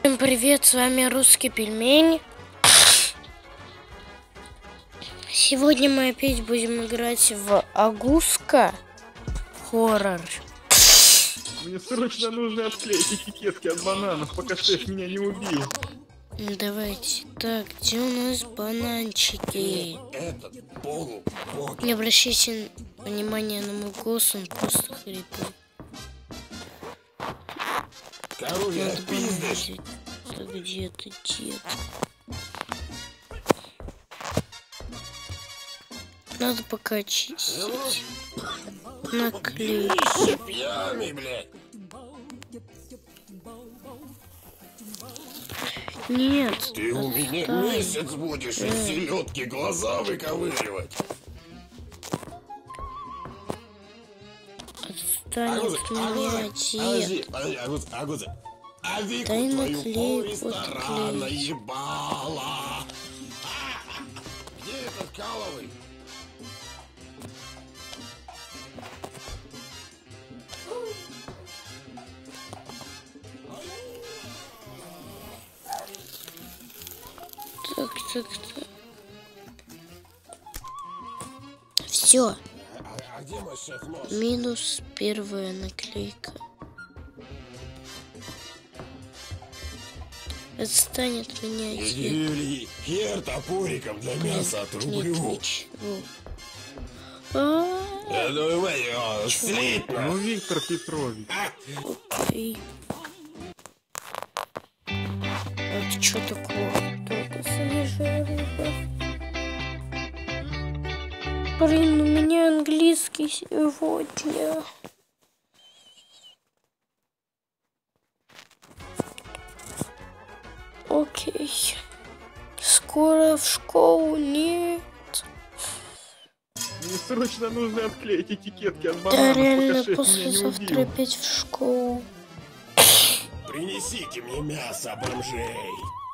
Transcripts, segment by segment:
Всем привет, с вами Русский Пельмень. Сегодня мы опять будем играть в Агуска хоррор. Мне срочно нужно отклеить этикетки от бананов, пока шеф меня не убил. Давайте. Так, где у нас бананчики? Не обращайте внимания на мой голос, он просто хриплый. Надо банан. Так, где-то, Надо пока очистить. Наклеить. Нет. Ты у меня месяц будешь из селедки глаза выковыривать. Отстань от меня, дед. А Вику дай твою наклейку полресторана отклеить. ебала. Где этот Каловый? Так. Все. А где мой шеф-нос? Минус первая наклейка. Отстань от меня, дед. Юлий, хер топориком для мяса отрублю. Я думаю, слитно. Ну, Виктор Петрович. Окей. Это что такое? Только свежая рыба. Блин, у меня английский сегодня. Окей. Скоро в школу нет. Мне срочно нужно отклеить этикетки от Да, бананов, реально, пока шеф меня не послезавтра убил. опять в школу. Принесите мне мясо, бомжей.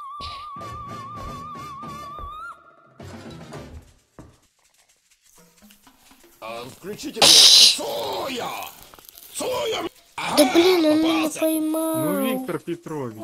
Включите мне соя! Соя! Да блин, он меня попался. поймал. Ну, Виктор Петрович.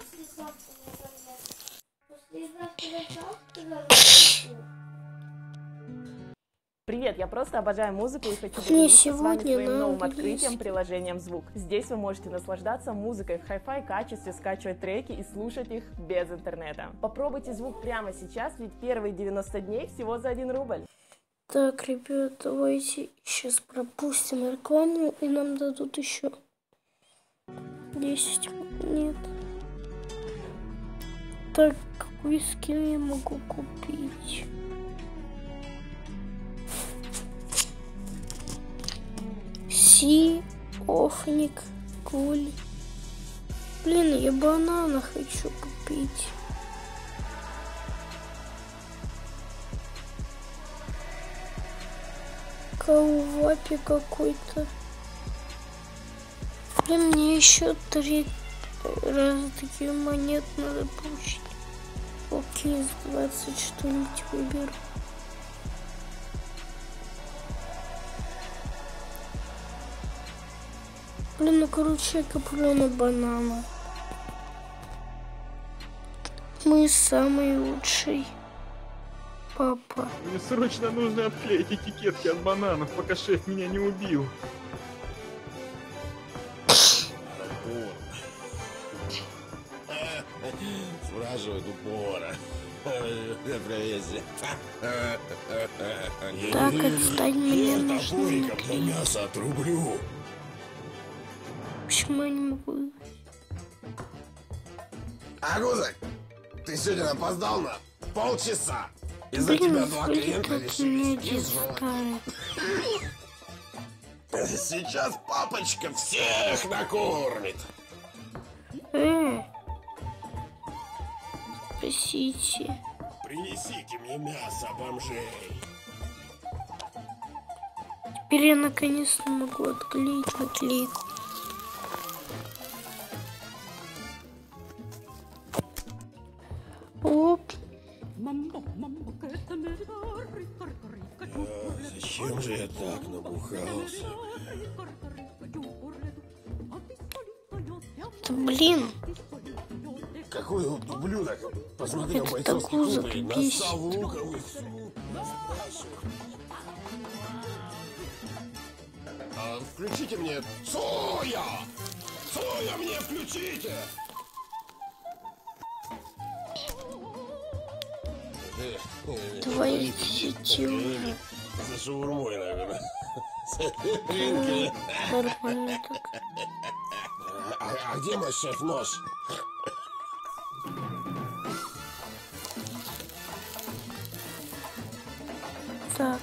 Привет, я просто обожаю музыку и хочу Не, поделиться с вами сегодня своим на новым английском. открытием приложением «Звук». Здесь вы можете наслаждаться музыкой в хай-фай качестве, скачивать треки и слушать их без интернета. Попробуйте «Звук» прямо сейчас, ведь первые 90 дней всего за 1 рубль. Так, ребят, давайте сейчас пропустим рекламу и нам дадут еще 10 нет. Так, какой скин я могу купить? Охник, Куль. Блин, я банана хочу купить. Каувапи какой-то. Блин, мне еще 3 раза такие монет надо получить. Окей, с 20 что-нибудь выберу. Блин, ну короче, я куплю на банана. Мы самый лучший папа. Мне срочно нужно отклеить этикетки от бананов, пока шеф меня не убил. Спрашивают упора. Так, отстань, мне нужно Топориком для наклеить. мяса отрублю. Почему я не могу? Агузок, ты сегодня опоздал на полчаса. Из-за Блин, тебя 2 смотри, клиента как решили меня снизу. дистанет. Сейчас папочка всех накормит. Спасите. Принесите мне мясо, бомжей. Теперь я наконец-то могу отклеить наклейку. Оп. Зачем же я так набухался? Да блин. какой ублюдок посмотрел Это бойцовский такую клуб и запись. нассал луковый суп. Нас спрашивают. А включите мне Цоя! Цоя мне включите! Твои дети. За шаурмой, наверное. Нормально так. А где мой шеф-нож? Так.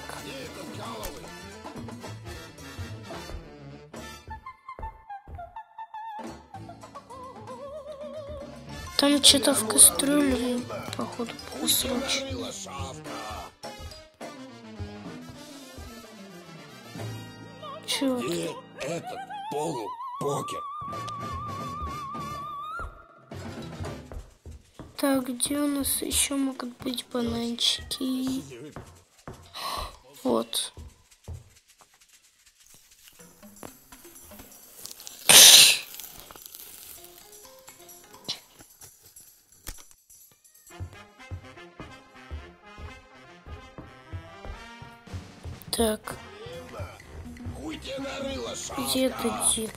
Там что-то в кастрюле, походу, посрочь. Чё? И этот полупокер. Так, где у нас еще могут быть бананчики? Вот. Так, Хуй тебе нарыло, шавка. где это дед?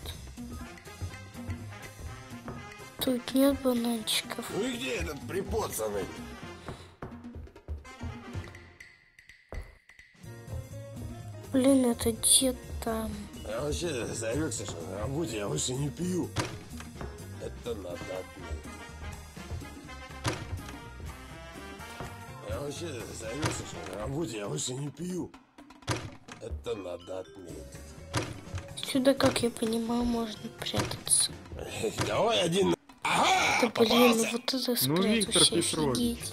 Тут нет бананчиков. Ну и где этот припоцанный? Блин, это дед там. Я вообще зарекся, что на работе я больше не пью. Это надо отметить. Я вообще зарекся, что на работе я больше не пью. Это надо отметить. Сюда, как я понимаю, можно прятаться. Давай один. Ага! Да блин, попался. вот это Виктор спрятался, Петрович. офигеть.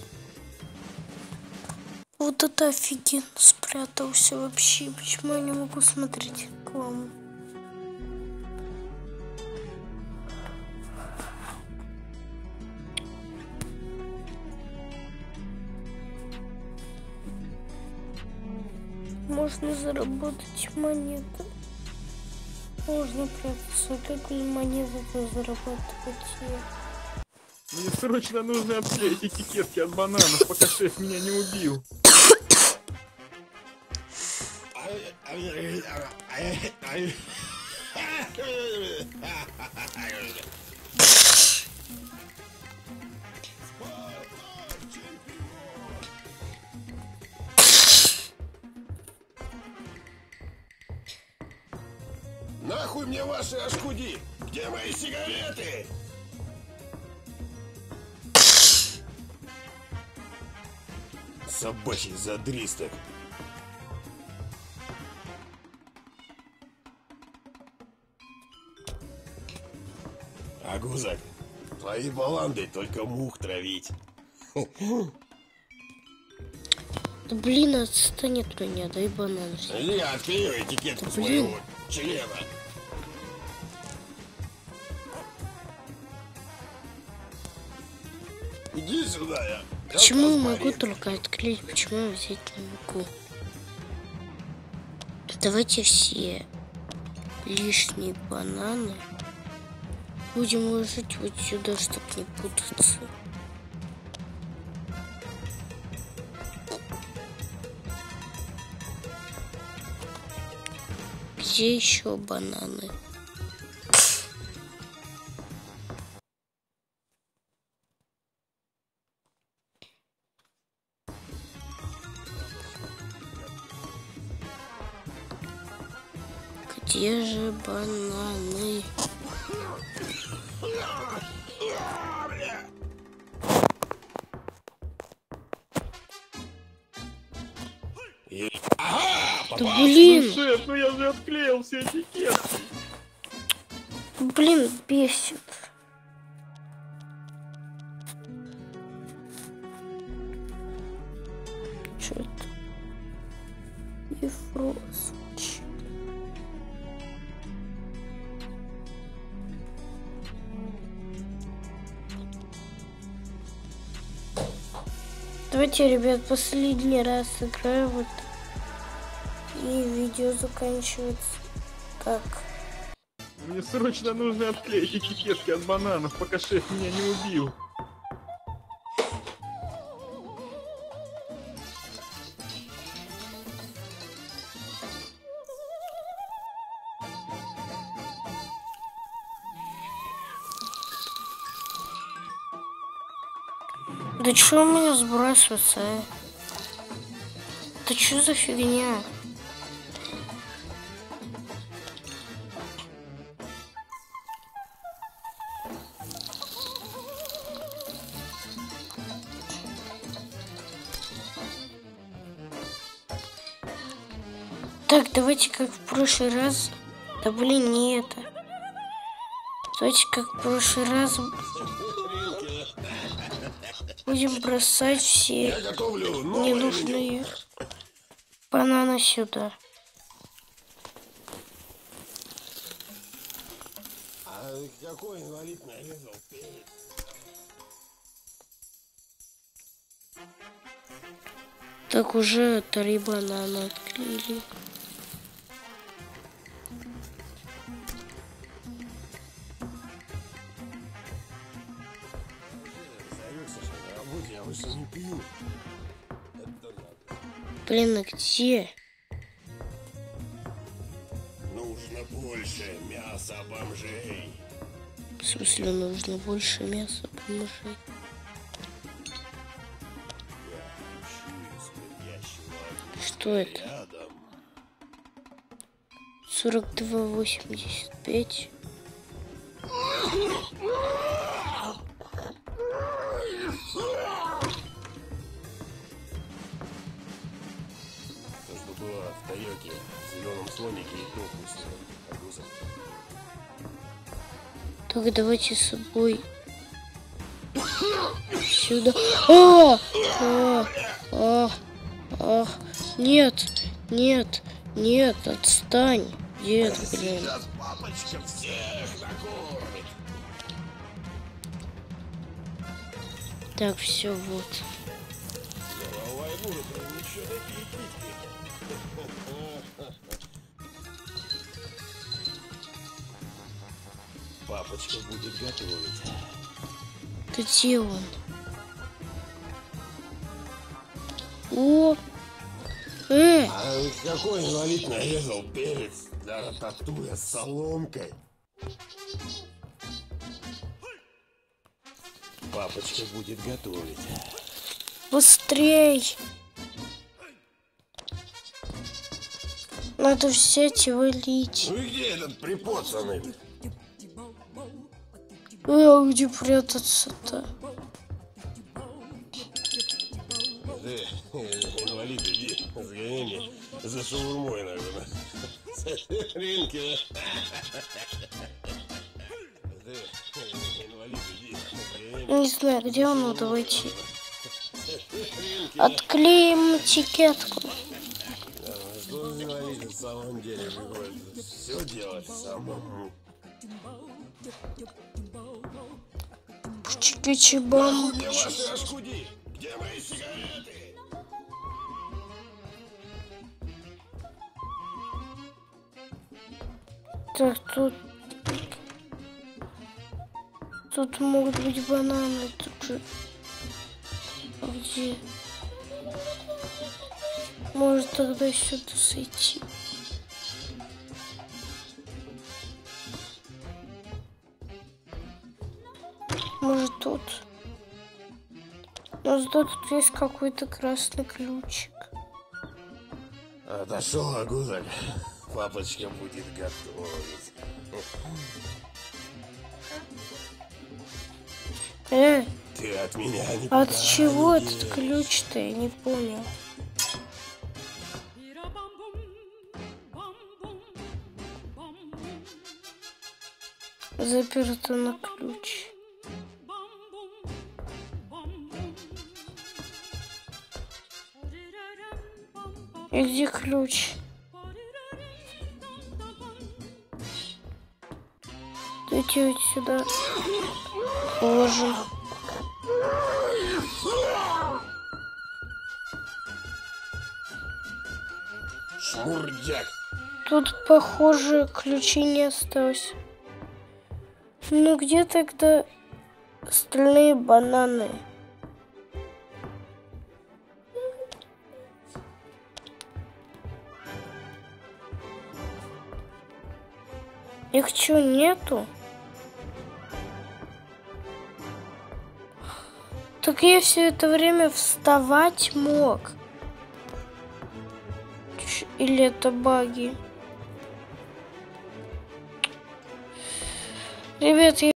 Вот это офигенно спрятался вообще. Почему я не могу смотреть рекламу? Можно заработать монеты. Можно прятаться, как монеты зарабатывать. Мне срочно нужно отклеить этикетки от бананов, пока шеф меня не убил. Нахуй мне ваши ашкуди? Где мои сигареты? Собачий задристок. Агузак, твои баланды только мух травить. Да блин, отстань от меня, дай банан. Я отклею этикетку с Блин. моего члена. Иди сюда, я. Почему я посмотри. могу только отклеить, почему я взять не могу? Давайте все лишние бананы будем ложить вот сюда, чтобы не путаться. Где еще бананы? Где же бананы? Ага, Да Ну, блин, шеф, ну я же отклеил все этикетки. блин, бесит. Что это? Ефрос. Давайте, ребят, последний раз играю вот. И видео заканчивается. Так. Мне срочно нужно отклеить этикетки от бананов, пока шеф меня не убил. Да чё у меня сбрасывается, а? Да чё за фигня? Так, давайте как в прошлый раз. Да блин, не это. Давайте как в прошлый раз будем бросать все ненужные бананы сюда. А какой инвалид нарезал перец? Так уже 3 банана отклеили. Я больше не пью. Это надо. Блин, а где? Нужно больше мяса бомжей. В смысле, нужно больше мяса бомжей? Что это? 42,85. То, что было в Тойоте, в зеленом слонике и пустил. Так, давайте с собой сюда. Нет, нет, нет, отстань, дед, блин. Сейчас папочка всех накормит. Так, все, вот. Папочка будет готовить. Где он? О! А какой инвалид нарезал перец для рататуя с соломкой? Папочка будет готовить. Быстрей! Надо взять и вылить. Ну и где этот припоцанный? А где прятаться-то? Инвалид, иди, сгони мне за шаурмой, наверное. С рынка. Инвалид, иди, сгони. Не знаю, где он, но давайте отклеим этикетку. Что инвалид в самом деле приходится все делать самому. Чики-чибам. Где ваши рашкуди? Где мои сигареты? Так, тут могут быть бананы. Тут же... Где? Может тогда сюда сойти. Может тут. Но зато тут есть какой-то красный ключик. Отошел Агузаль. Папочка будет готовить. Ты от меня не от чего этот ключ-то? Я не понял. Заперто на ключ. И где ключ? Давайте вот сюда положим. Шмурдяк. Тут, похоже, ключей не осталось. Ну где тогда остальные бананы? Их что, нету? Так я все это время вставать мог. Или это баги? Ребят, я